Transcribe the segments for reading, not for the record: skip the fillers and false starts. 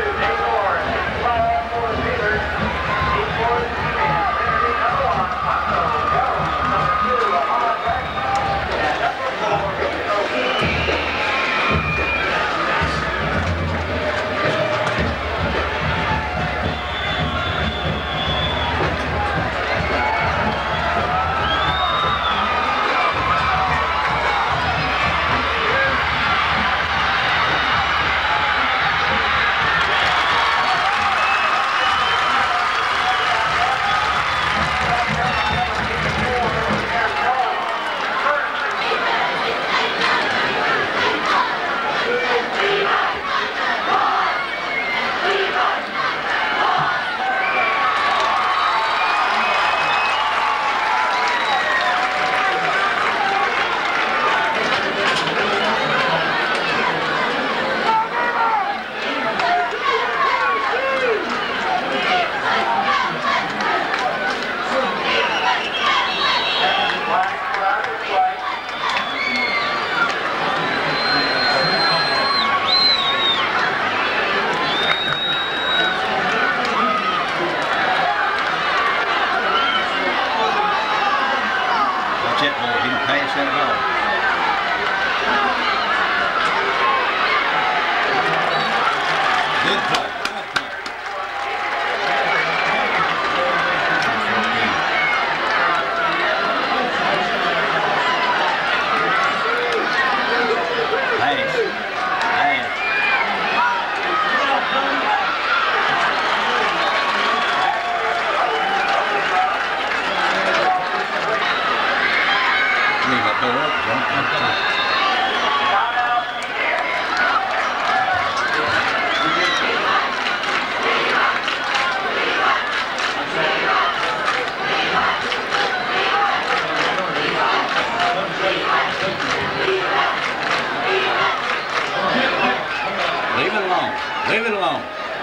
Leave it alone.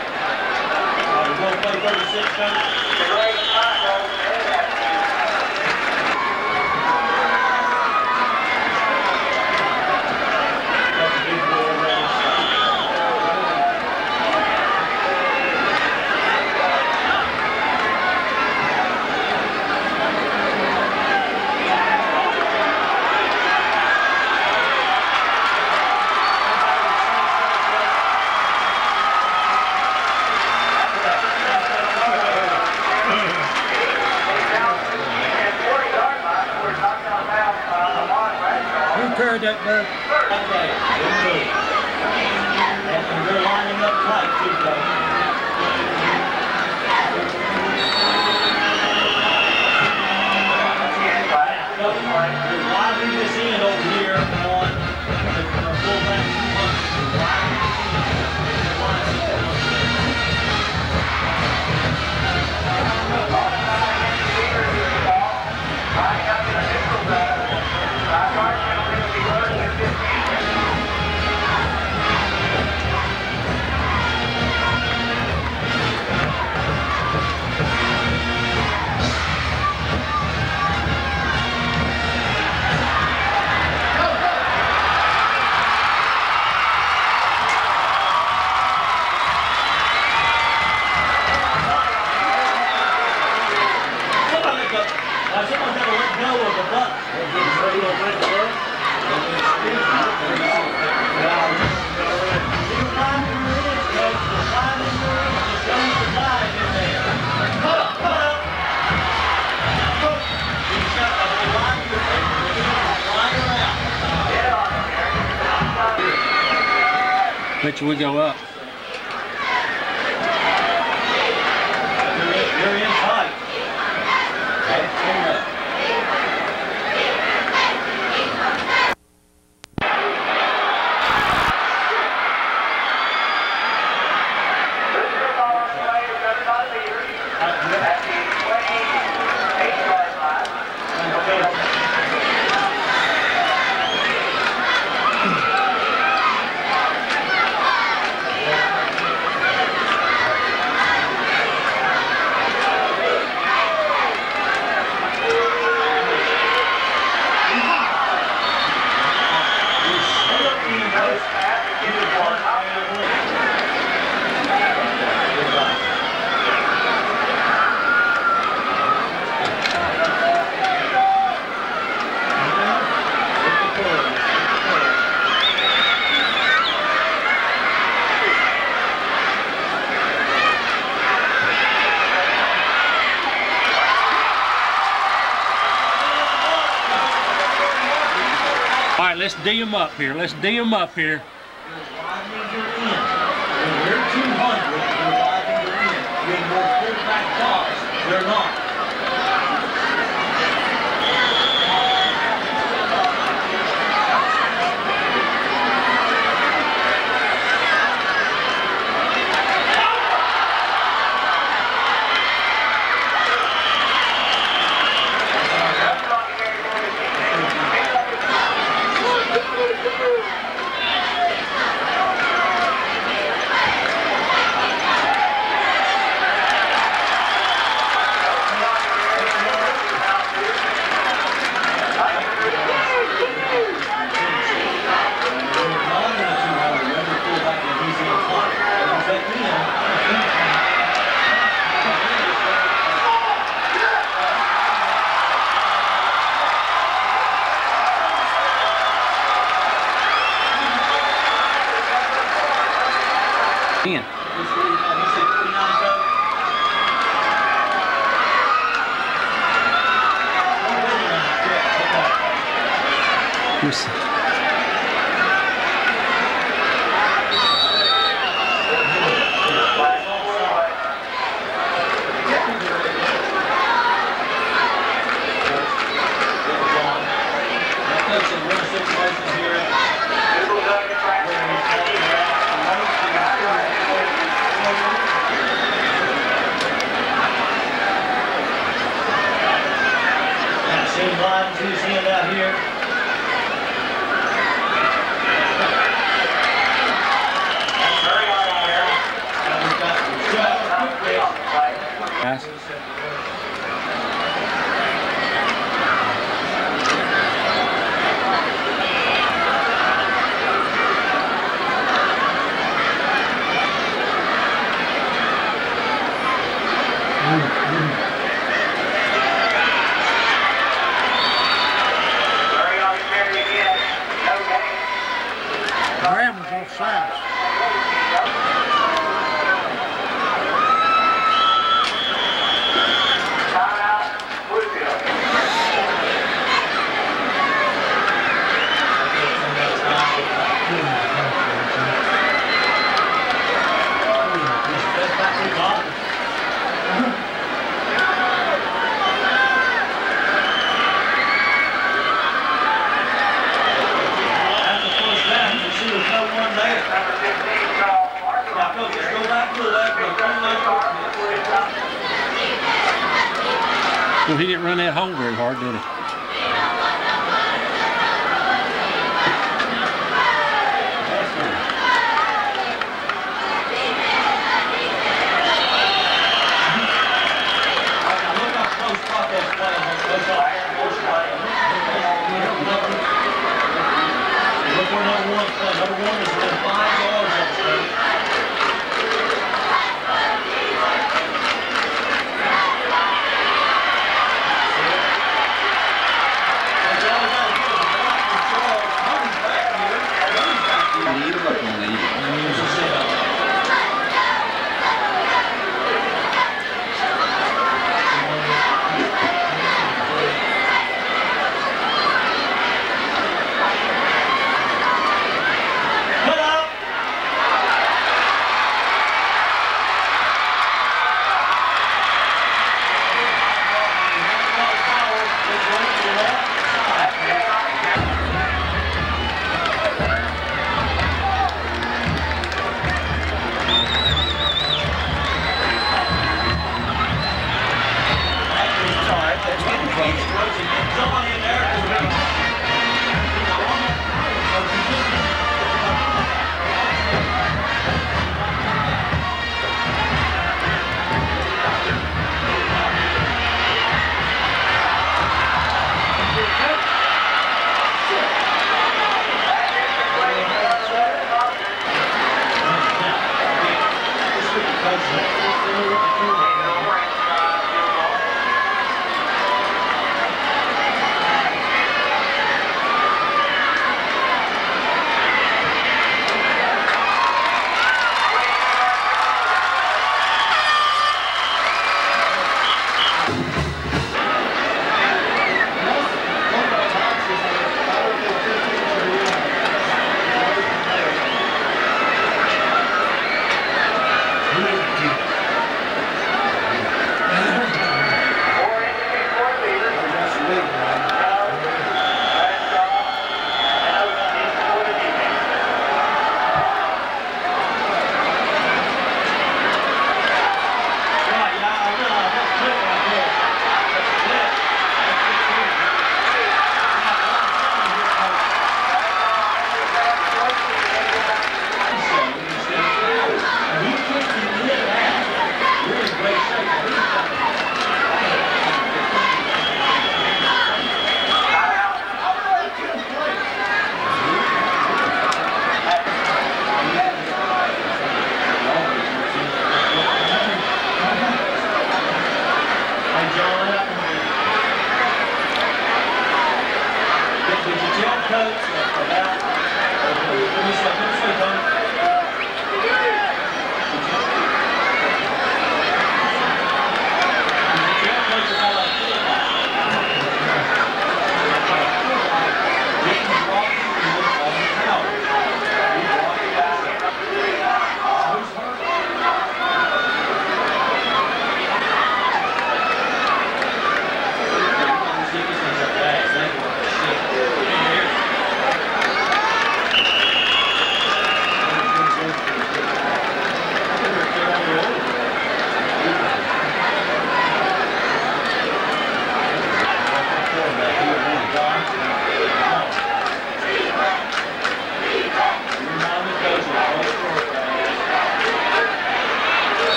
We're going to play 36, coach. Carried that bird. Okay, good move. And you're lining up tight, too, coach. You're lining this end over here on the fullback punch. You're lining this Bet you we go up. You're in tight. let's D them up here. Let's D them up here. Widening your end. When we're 200, you're widening your end. When we're fullback tops, they're not. In. Just Same lines who's hand out here. pass. Graham was off sides. That's the first down. You see there's no one there. Now, Coach, just go back to the left. Well, he didn't run that home very hard, did he? Look how close Taco's playing. Look where number one's playing. Number one is within 5 yards of the stage. Lead them up on the end. Put up! Somebody in there.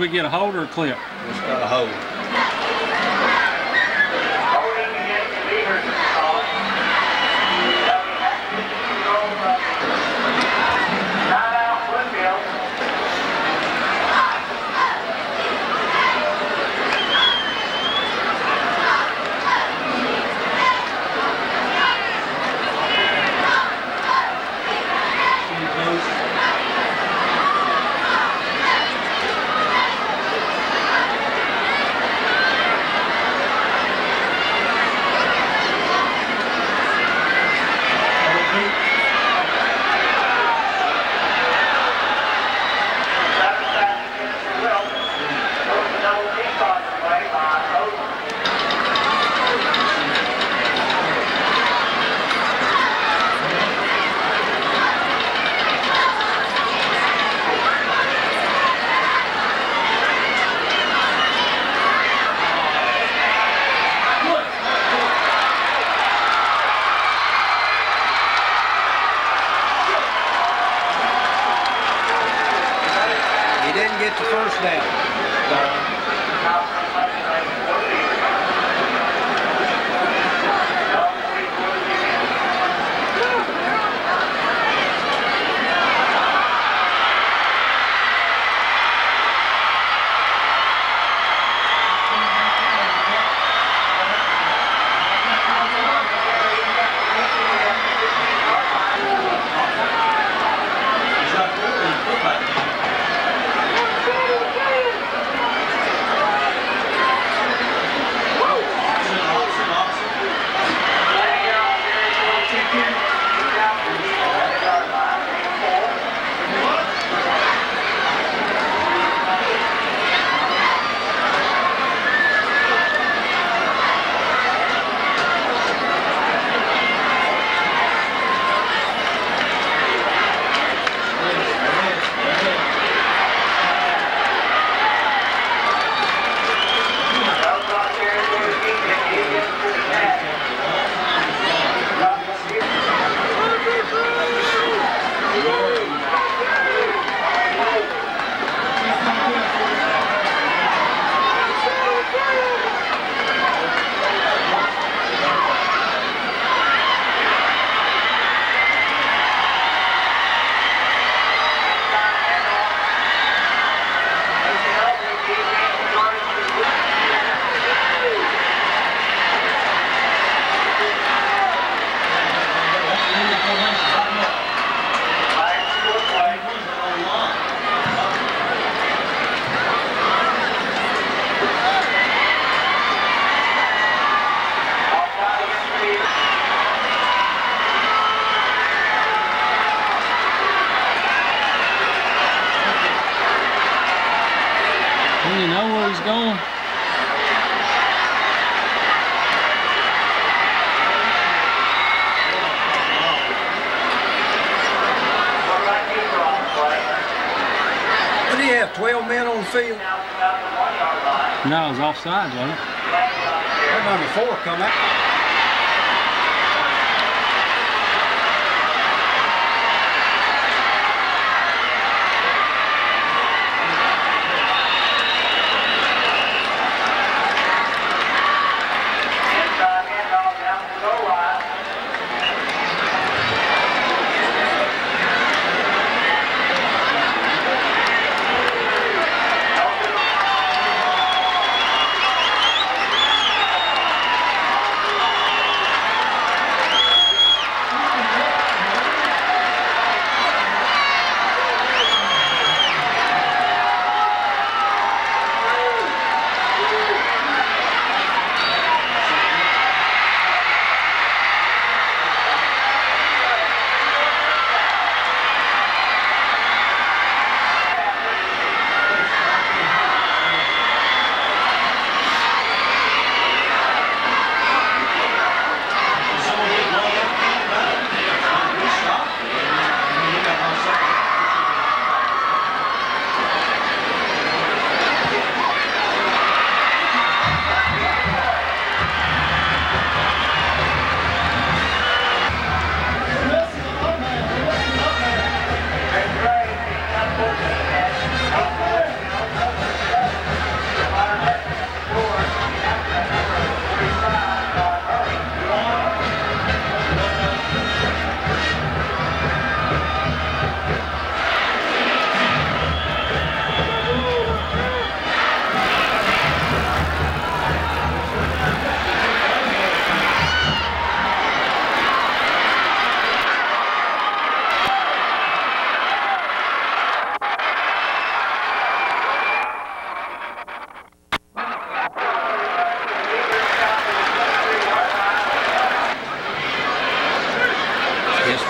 we get a hold or a clip? It's got a hold. Holding against the leaders of the song. Not out Woodville. He didn't get the first down. Do you know where he's going? What do you have, 12 men on the field? No, it was offsides, wasn't it? That number 4 come out.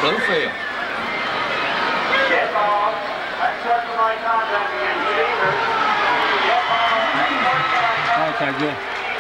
Bluefield. Get ball. That's what's my contact against the Beavers. Get ball. Okay, good.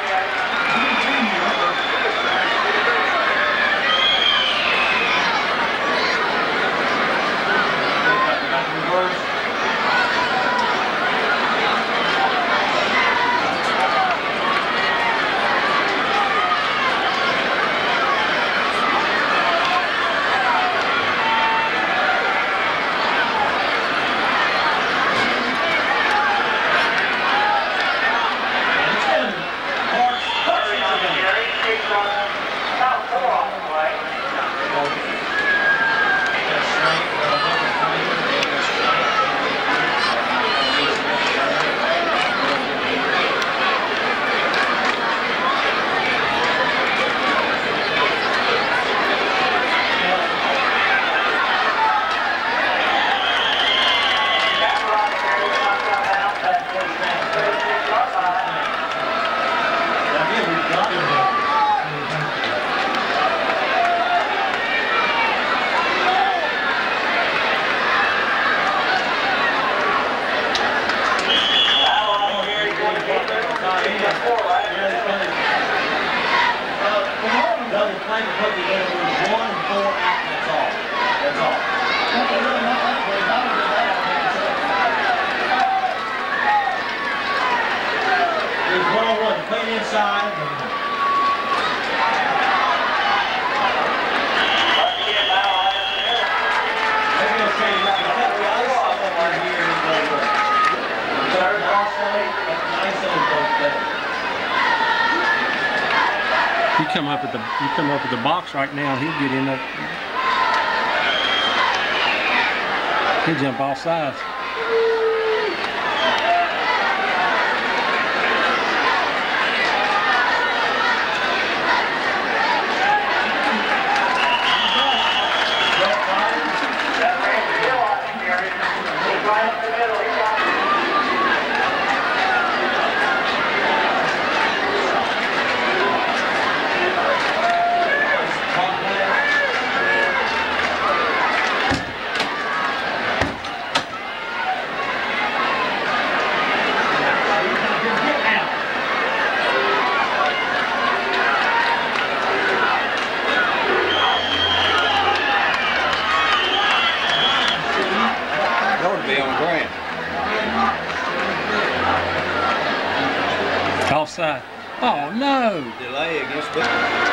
Double play to put together with 1 and 4 out, that's all. That's all. There's 1-on-1, clean inside. Maybe I'll change it. I think the other side over here is third offside. That's nice on both days. You come up at the box right now, he'll get in there. He'll jump all sides. Offside. Oh no! Delay against Bishop.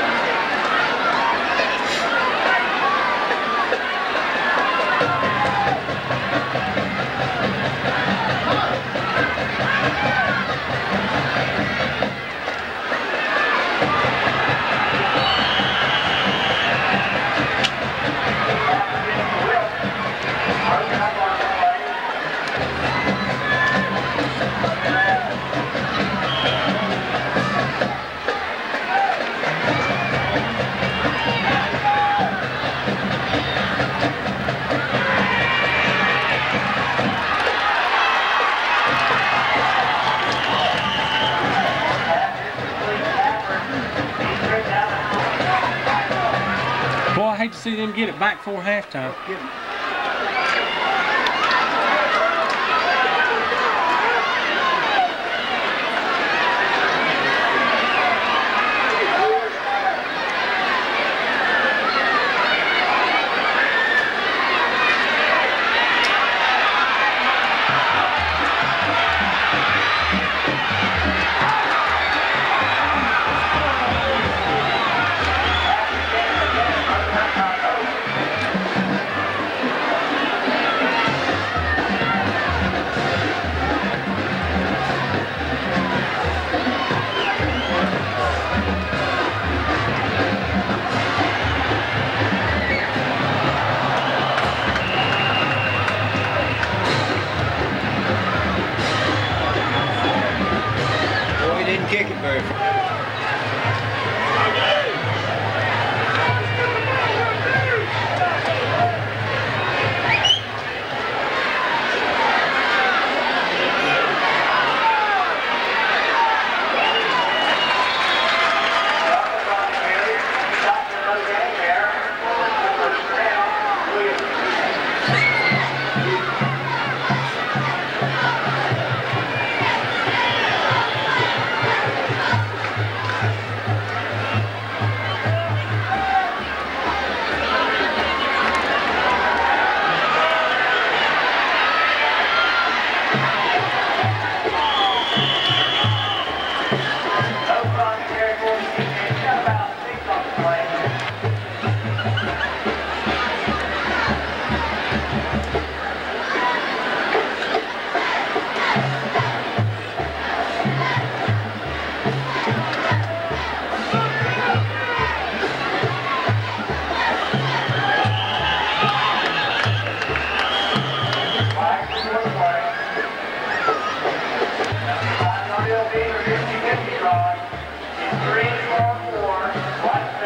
Boy, I hate to see them get it back before halftime.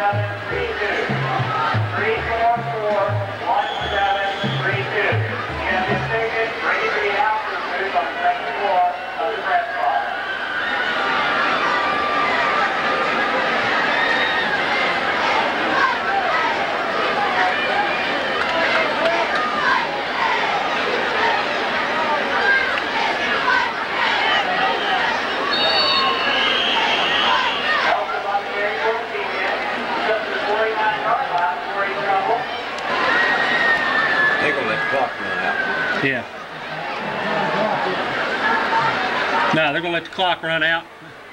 1732. 344 1732. Get this ticket, bring it to the house booth on the second floor of the press box. They're gonna let the clock run out. Yeah. No, they're gonna let the clock run out.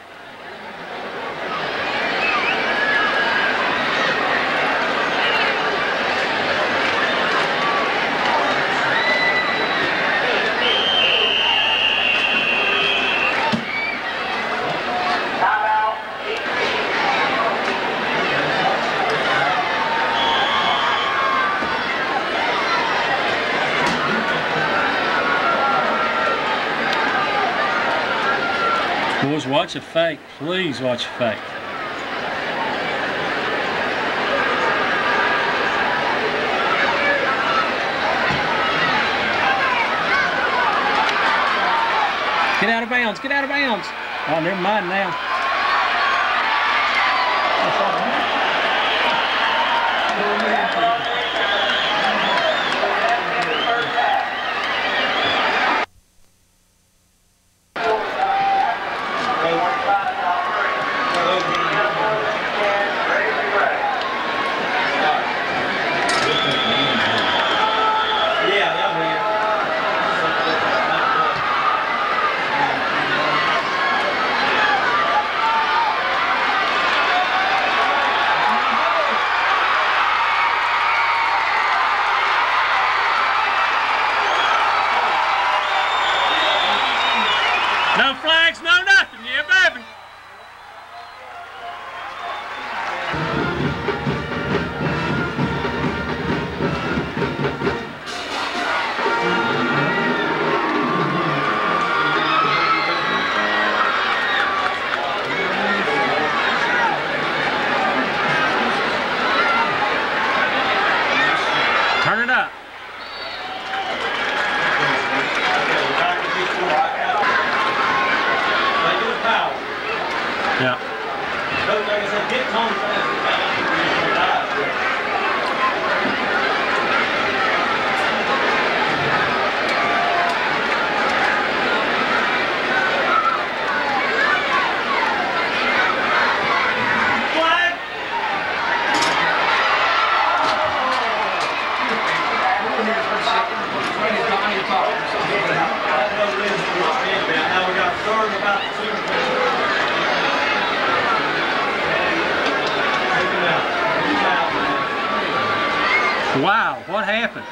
Boys, watch a fake. Please watch a fake. Get out of bounds. Get out of bounds. Oh, never mind now. No flags, no nothing. Yeah, baby. Turn it up. Yeah. Like I said, get home fast. Flag! Now we got third about the Super Bowl. Wow, what happened?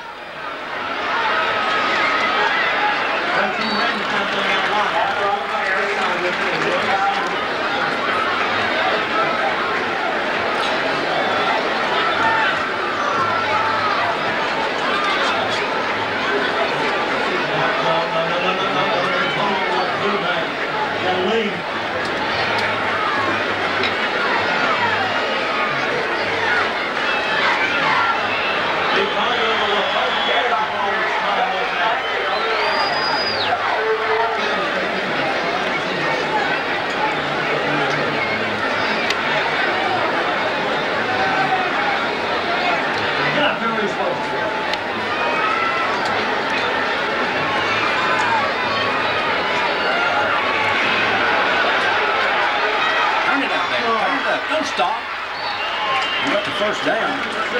Don't stop. You got the first down.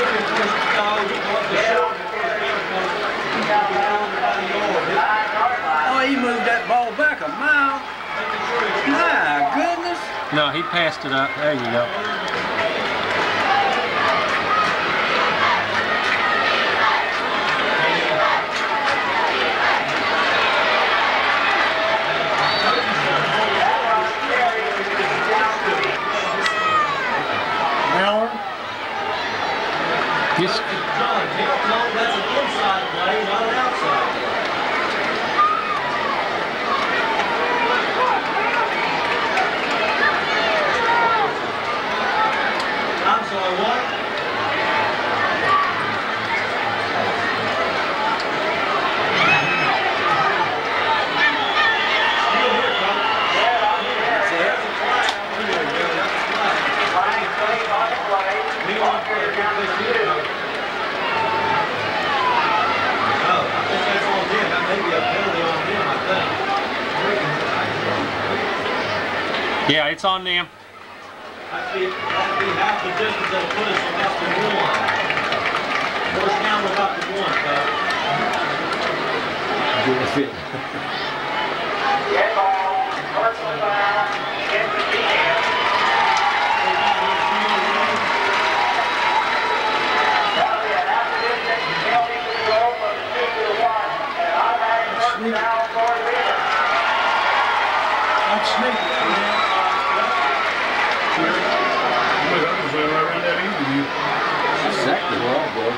Oh, he moved that ball back a mile. My goodness. No, he passed it up. There you go. Yes. John, that's an inside play, not an outside. I'm sorry. what? Still here, Coach. That's it. We want to count this year. Oh, I think that's on them. That may be a penalty on them, I think. Yeah, it's on them. That'd be half the distance that'll put us about the goal line. First down without the one, Coach. Get ball, personal foul, against the defense. That'll be an acquisition, penalty control from the 2 to the 1, and an automatic first down for the leader. That's sneaky. Exactly where I'll go.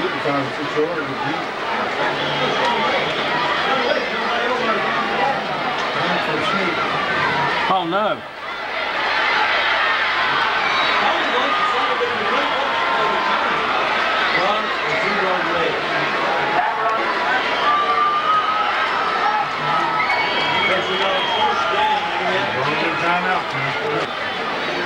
Oh no. Run or 2-yard leg. Because we got a first down, and we have to get Timeout.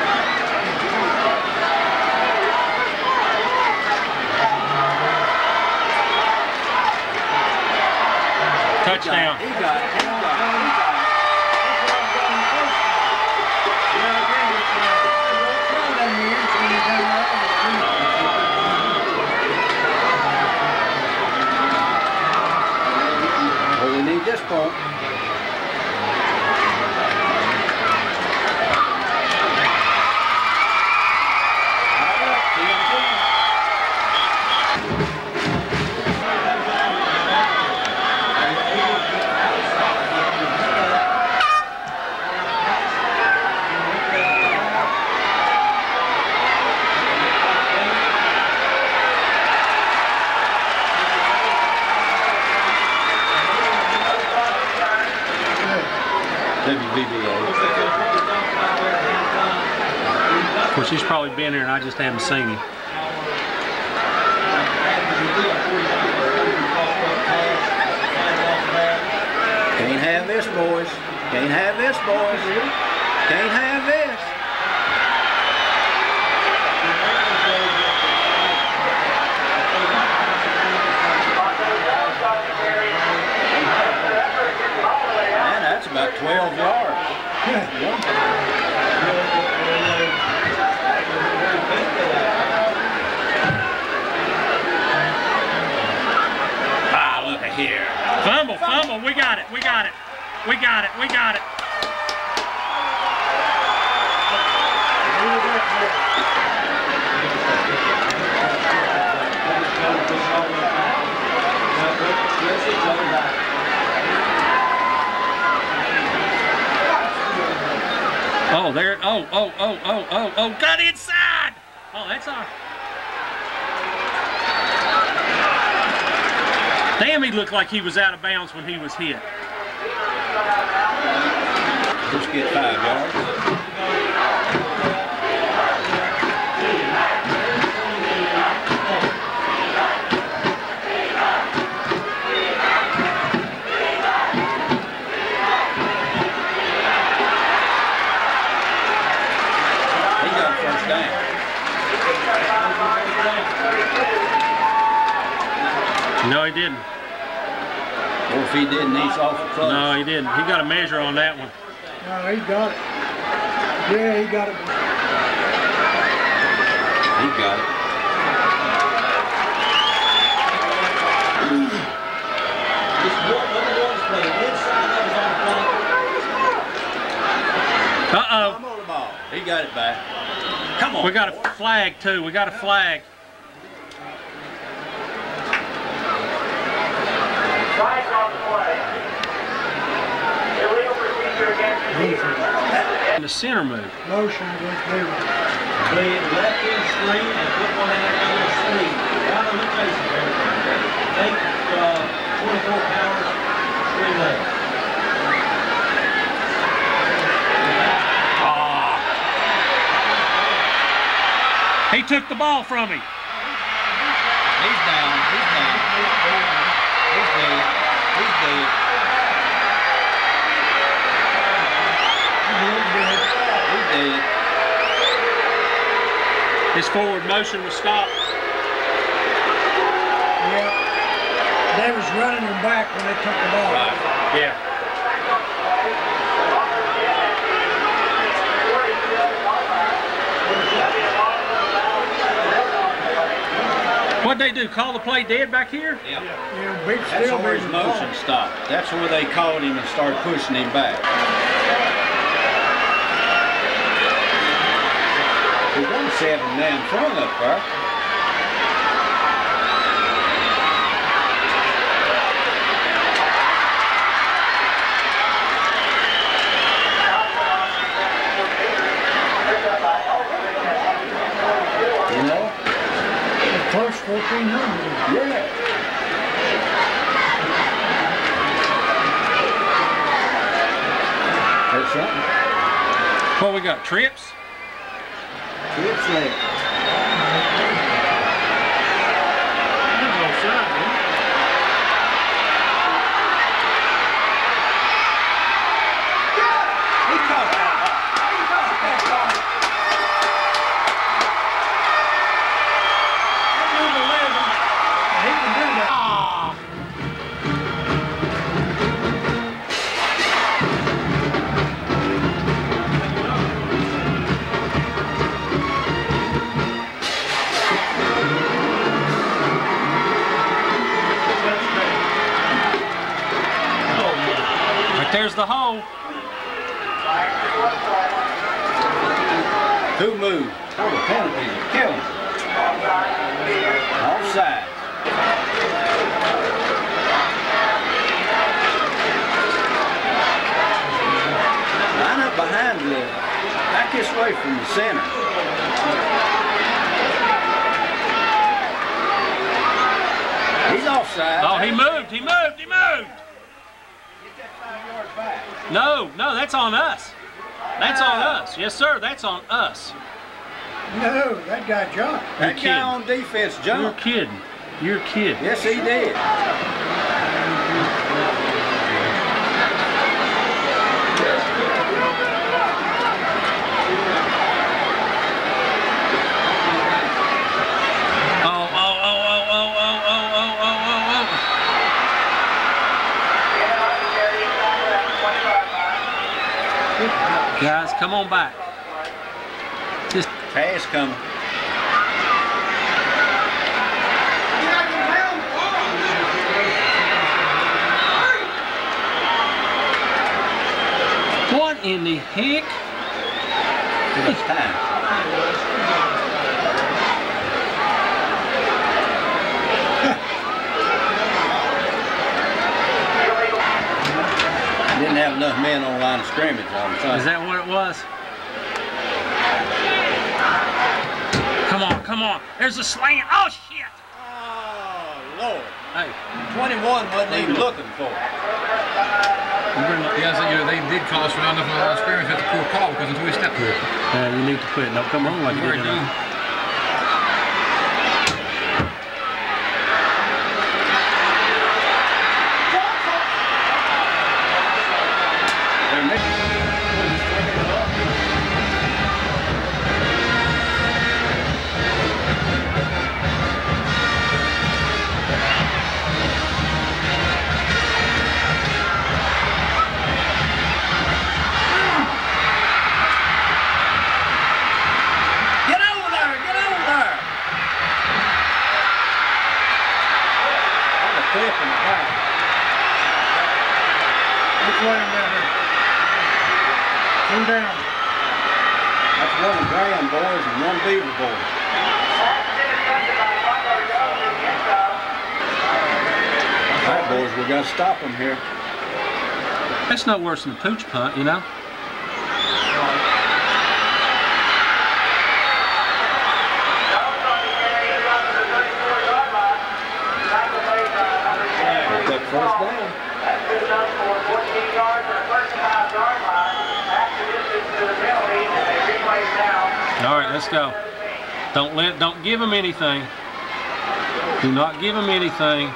Touchdown. He got it. He got it. He got it. Well, we need this point. Of course, he's probably been here and I just haven't seen him. Can't have this, boys. Can't have this, boys. Can't have this. Man, that's about 12 yards. Ah, look at here. Fumble, fumble. We got it. We got it. We got it. We got it. Oh, there. Oh, got inside. Oh, that's our. Damn, he looked like he was out of bounds when he was hit. Just get 5 yards. He got a first down. No, he didn't. Or if he didn't, he's awful close. No, he didn't. He got a measure on that one. No, he got it. Yeah, he got it. He got it. Just one play. Inside that was on the play. Uh-oh. Come on the ball. He got it back. Come on. We got a flag, too. We got a flag. Right on the play. Illegal procedure against the defense. And the center move. Motion against David. Play it left in screen and put one in that other screen. Down on the face of everything. Take 24 pounds, screen left. He took the ball from him? He's down. He's down. He's dead. He's dead. He's dead. His forward motion was stopped. Yeah. They was running him back when they took the ball. Yeah. What'd they do? Call the play dead back here? Yeah. Yeah, big That's still where his big motion ball. stopped. That's where they caught him and started pushing him back. There's one 7-man front up there. You know? Close 1,400. Yeah. That's something. What we got? Trips? It's late. He caught that ball. He caught that ball. Number 11. He can do that. Right there's the hole. Who moved? Oh, the penalties are killing. Offside. Line up behind the, back this way from the center. He's offside. Oh, he moved. He moved. He moved. Get that 5 yards back. No, no, that's on us. That's on us. Yes, sir. That's on us. No, that guy jumped. That You're guy on defense You're jumped. kidding. You're kidding. Yes, he did. Oh, oh, oh, oh, oh, oh, oh, oh, oh, oh, oh. Guys, come on back. Just Pass coming. what in the heck? It's time. Didn't have enough men on the line of scrimmage all the time. Is that what it was? Come on, come on. There's a slant. Oh, shit. Oh, Lord. Hey, 21 wasn't even looking for it. you bring the, Yeah, so, they did call us for not enough on the line of scrimmage. That's a poor call because until we stepped to it. you need to quit. Don't come on like you We're did. done. They're making- Get over there! Get over there! I'm a clip in the back. Which way I'm down here? Come down. That's one Graham boys and one Beaver boy. All right, boys, we got to stop them here. That's no worse than a pooch punt, you know? Pick up first down. That's good enough for 14 yards and a 35-yard line. After this is to the penalty, and they replay down. All right, let's go. Don't give him anything. Do not give him anything.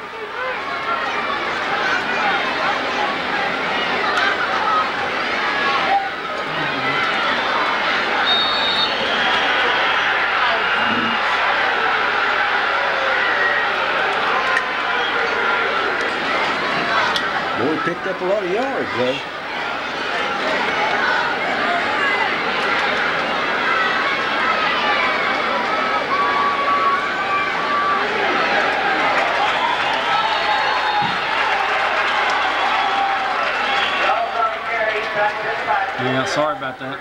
Boy, picked up a lot of yards, though. Yeah, sorry about that.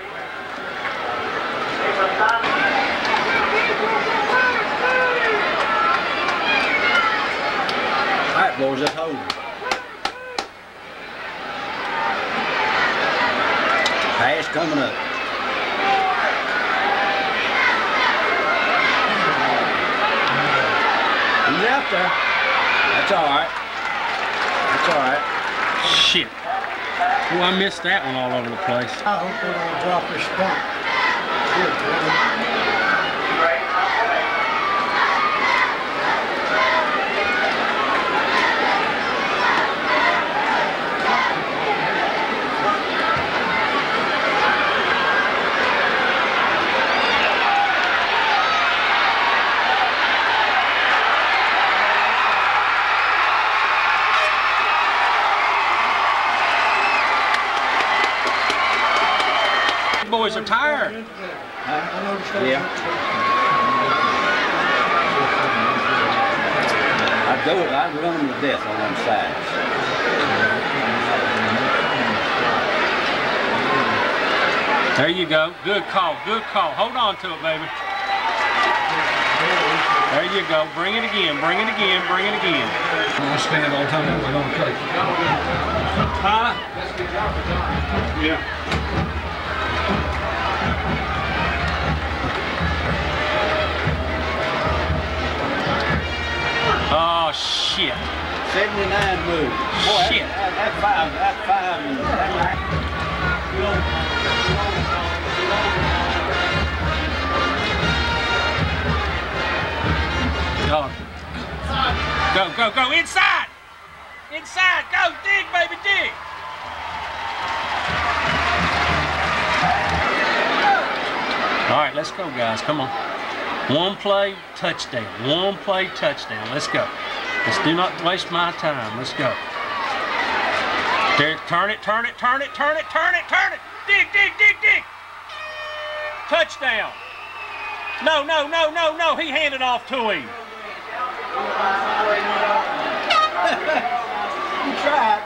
All right, boys, let's hold. Pass coming up. He's out there. That's all right. That's all right. Shit. Oh, I missed that one all over the place. I hope they don't drop their spunk. Boys are tired. Yeah. I'd run them to death on them sides. There you go. Good call. Good call. Hold on to it, baby. There you go. Bring it again. Bring it again. Bring it again. I stand all the time that way on the coach. Huh? Yeah. Oh, shit. 79 moves. Boy, Shit. That's five. Go. Inside. Inside. Go. Dig, baby, dig. All right, let's go, guys. Come on. One play, touchdown. One play, touchdown. Let's go. Let's do not waste my time. Let's go. There, turn it. Dig. Touchdown. No. He handed off to him. You tried.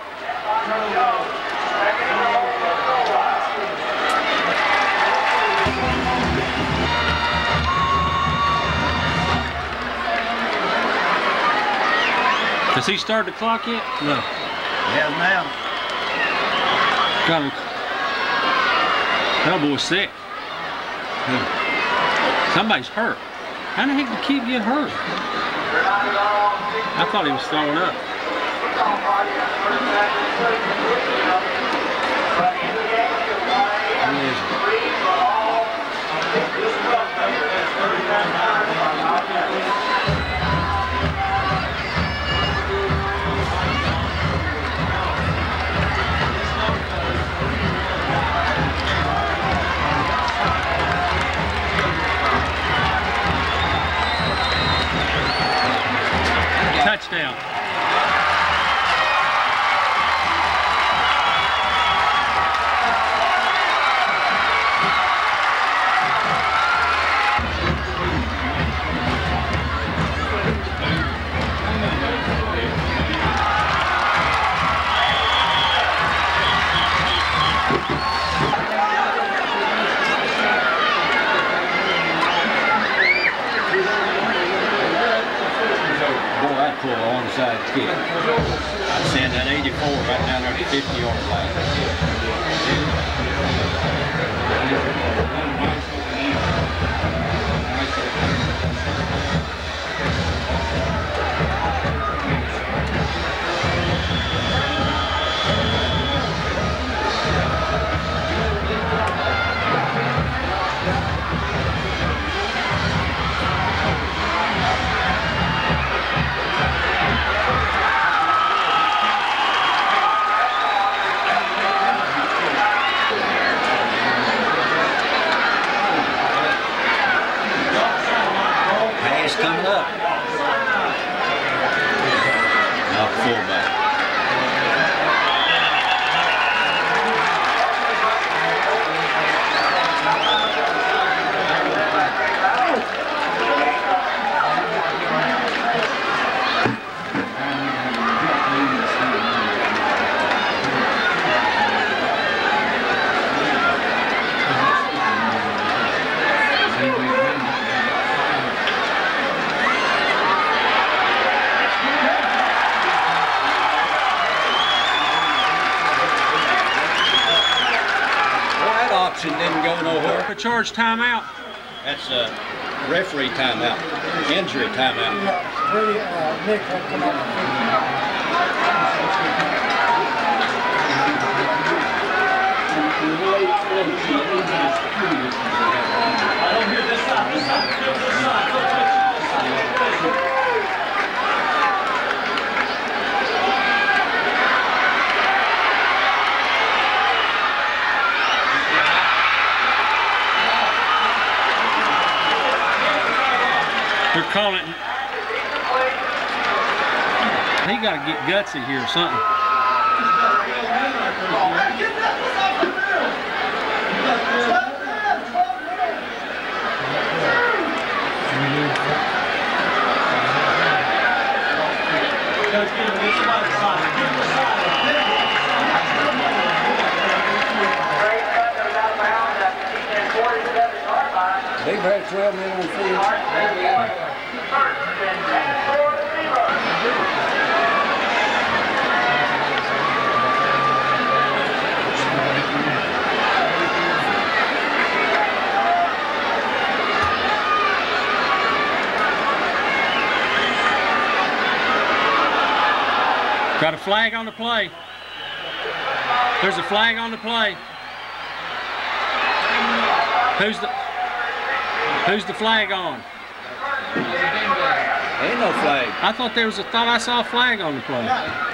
Has he started the clock yet? No. Yeah, now. Got him. That boy's sick. Somebody's hurt. How the heck did the kid get hurt? I thought he was throwing up. Touchdown. Pull onside kick. I'd send that 84 right down there to 50-yard line. Ball's coming up. Now fullback. Didn't go nowhere. A charge timeout. That's a referee timeout, injury timeout. Yeah, really, Nick will come up and I don't hear this side, this side, this side. They're calling it. He got to get gutsy here or something. They've had 12 men on the field. Got a flag on the play. There's a flag on the play. Who's the flag on? Ain't no flag. I thought I saw a flag on the play.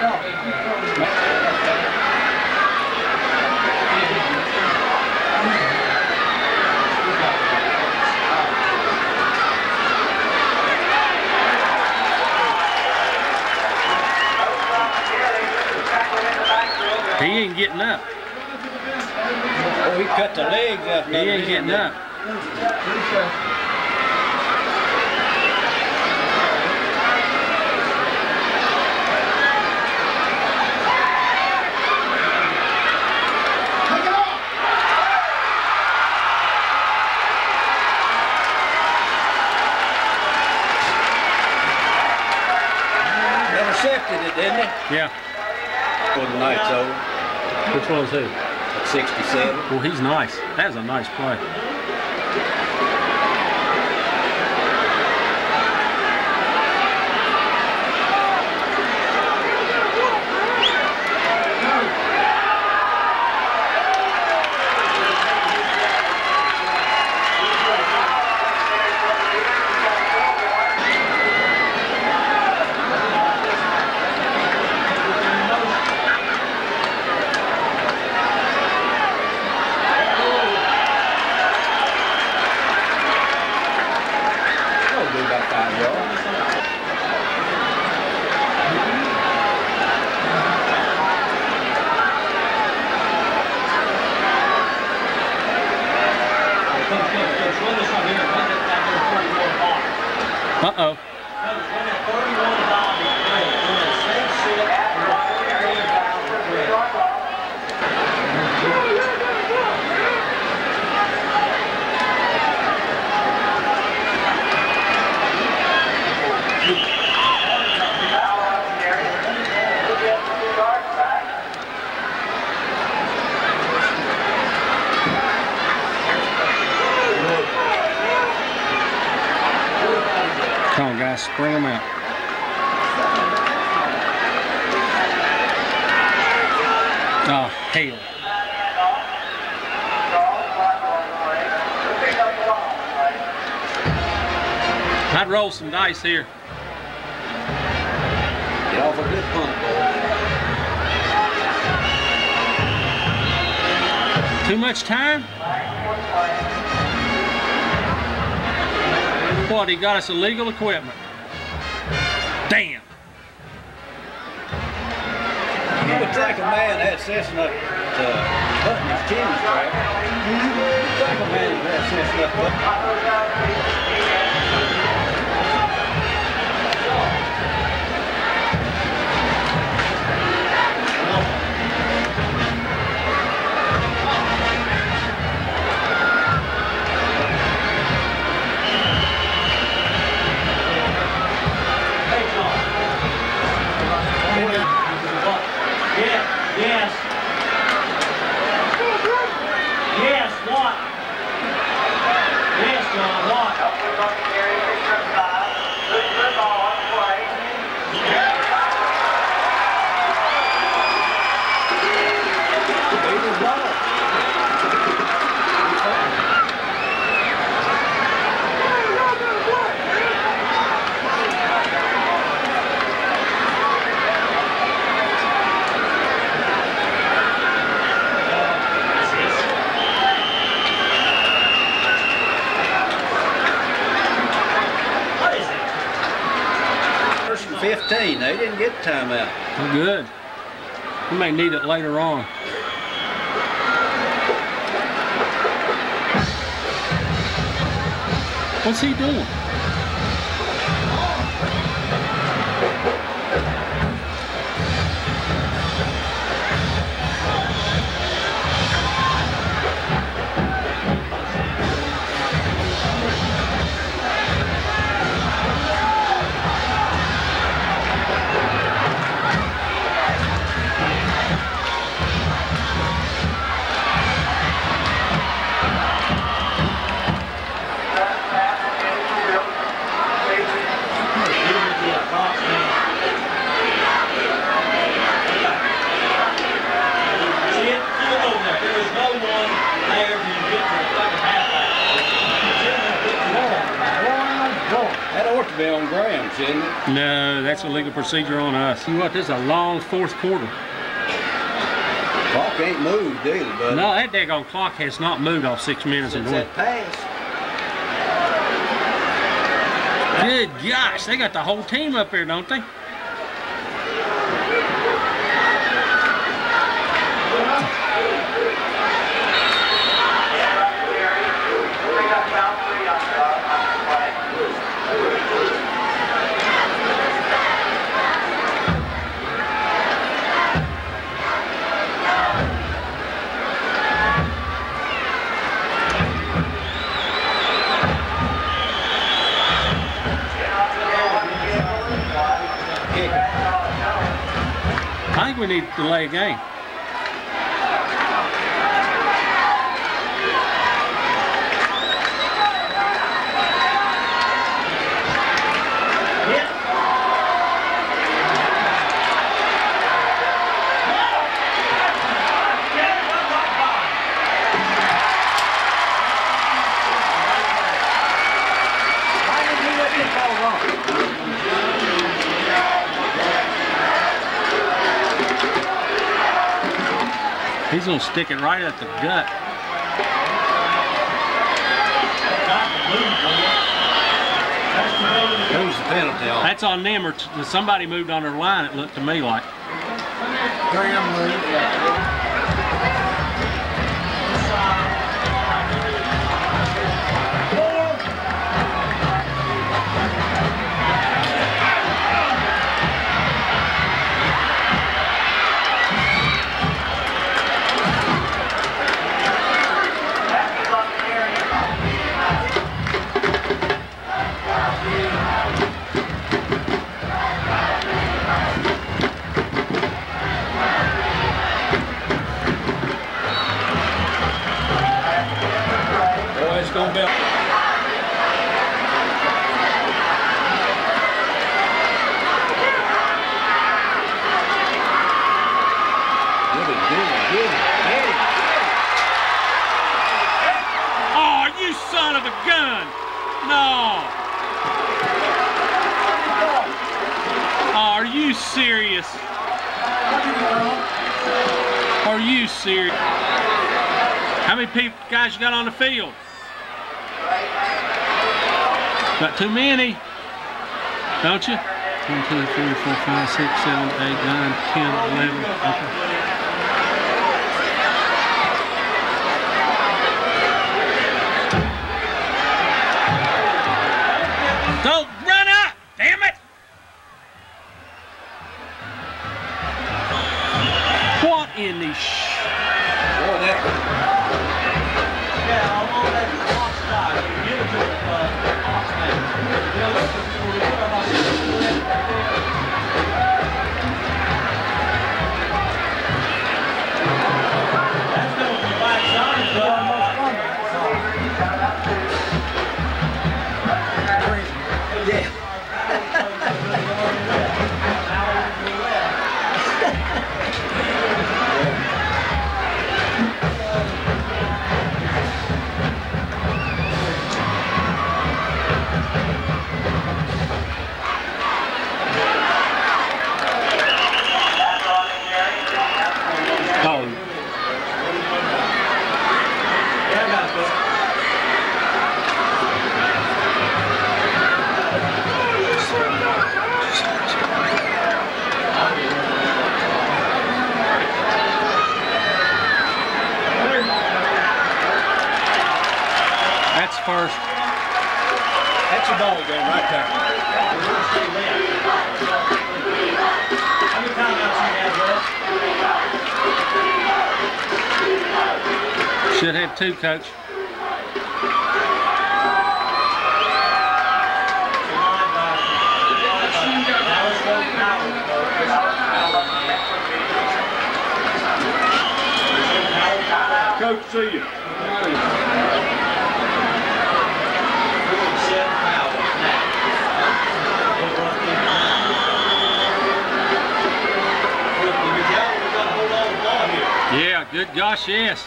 He ain't getting up. Oh, he cut the legs up. He ain't getting up. Intercepted it, didn't it? Yeah. Well, the night's over. Which one's who? At 67. Well, he's nice. That was a nice play. Uh-oh. Come on, guys, spring them out. Oh, hell. I'd roll some dice here. Get off a good punt, boy. Too much time? What, he got us illegal equipment? Damn. You would think a man that session up button his chin strap. You'd think a man that session up Yes. Yes, what? Yes, John, what? What is it? 1st and 15. They didn't get timeout. Well, good. We may need it later on. What's he doing? That ought to be on ground, shouldn't it? No, that's a legal procedure on us. See what? This is a long fourth quarter. Clock ain't moved either, but No, that daggone clock has not moved off 6 minutes and since 20. that pass. Good gosh, they got the whole team up here, don't they? I think we need to delay a game. He's gonna stick it right at the gut. Who's the penalty on? That's on them, or somebody moved on their line, it looked to me like. Graham moved. Gonna be Oh, you son of a gun! No! Oh, are you serious? Are you serious? How many guys you got on the field? Got too many, don't you? 1, 2, 3, 4, 5, 6, 7, 8, 9, 10, 11. Okay. Don't run up! Damn it! What in the Boy, that Yeah, I'm on that box side. You give it to the box man. You know, look, we put our box in. That's going to be black signs, but yeah. Oh, that's first. That's a ball game right there. How many timeouts you have left? Should have 2, Coach. Coach, see you. Yeah, good gosh, yes.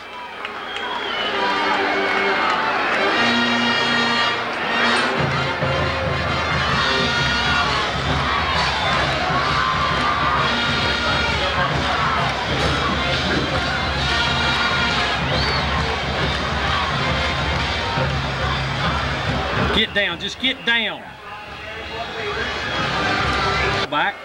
Get down, just get down. Back.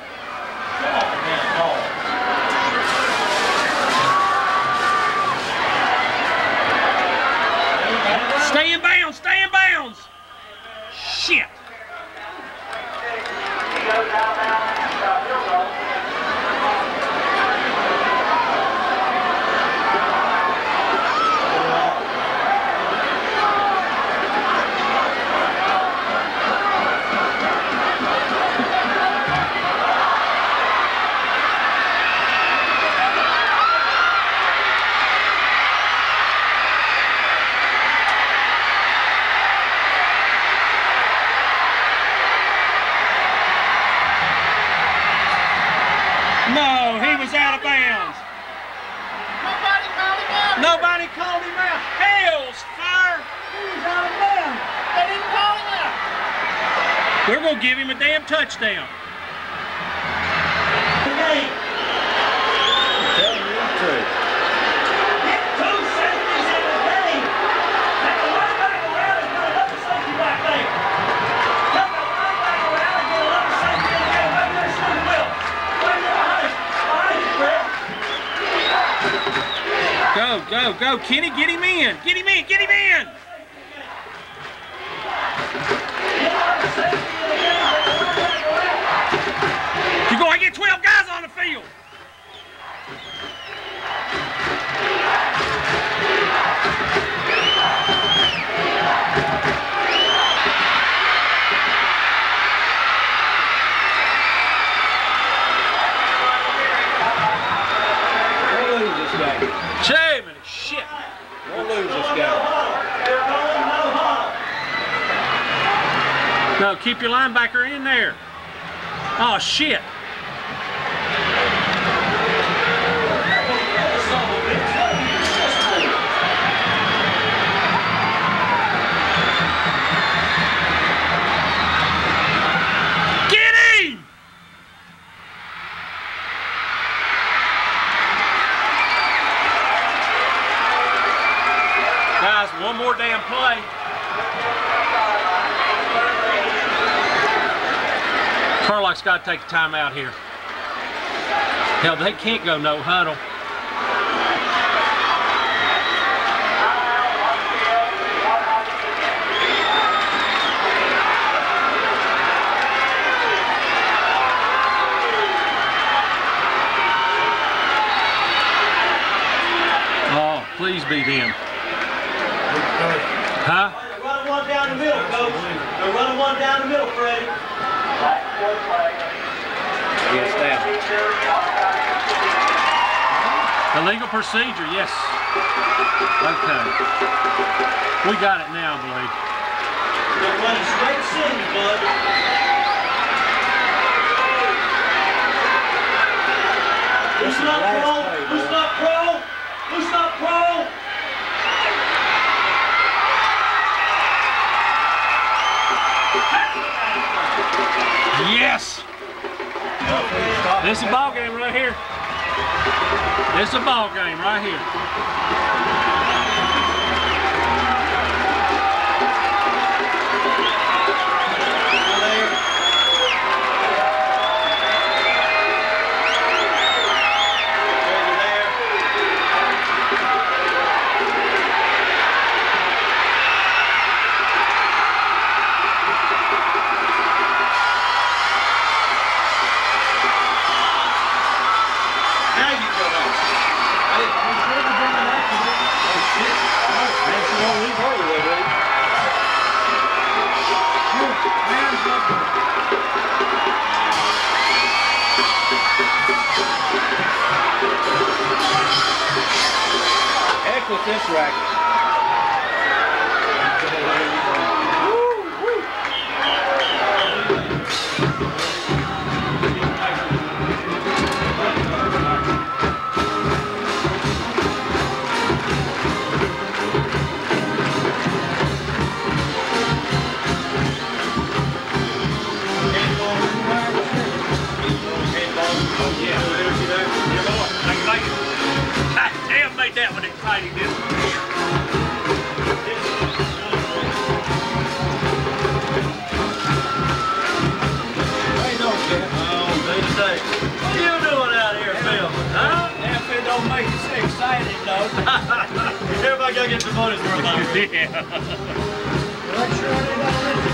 Stay in bounds, stay in bounds. Shit. No, he was out of bounds. Nobody called him out. Hell's fire. He was out of bounds. They didn't call him out. We're going to give him a damn touchdown. Hey, Tell me the truth. get 2 safeties in the game. Let the linebacker around and put another safety back there. Let the linebacker around and get another safety in the game. Right there, Steve Will. Right there behind you, Brett. Go, go, go. Kenny, get him in. Get him in, get him in. You're going to get 12 guys on the field. We'll lose this game. Champion, shit. We'll lose this game. No, keep your linebacker in there. Oh, shit. Get him! Guys, one more damn play. Carlock's got to take a timeout here. Hell, they can't go no huddle. Oh, please be them. Huh? They're running one down the middle, Coach. They're running one down the middle, Freddie. Yes, down. Illegal procedure, yes. Okay. We got it now, I believe. They're running straight seams, bud. Loosen up, Pro. Loosen up, Pro. Loosen up, Pro. Yes! This is a ball game right here. This is a ball game right here. Heck with this racket. Damn, made that one exciting, didn't it? What are you doing out here filming, huh? If it don't make you so excited, though. Everybody gotta get the money's worth out of it. Yeah. Make sure I didn't already